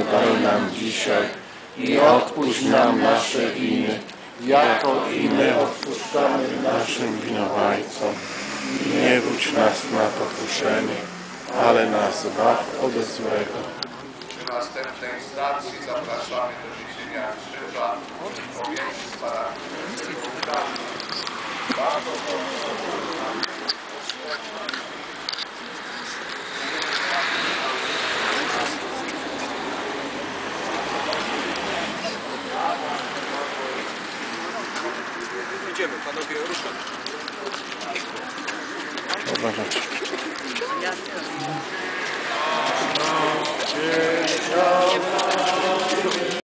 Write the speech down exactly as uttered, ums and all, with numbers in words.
daj nam dzisiaj i odpuść nam nasze winy, jako i my odpuszczamy naszym winowajcom. Nie wódź nas na pokuszenie, ale nas zbaw od złego. Przy następnej stacji zapraszamy do niesienia krzyża, powieństwa. Bardzo Idziemy, panowie, ruszamy. Uważajcie. Ja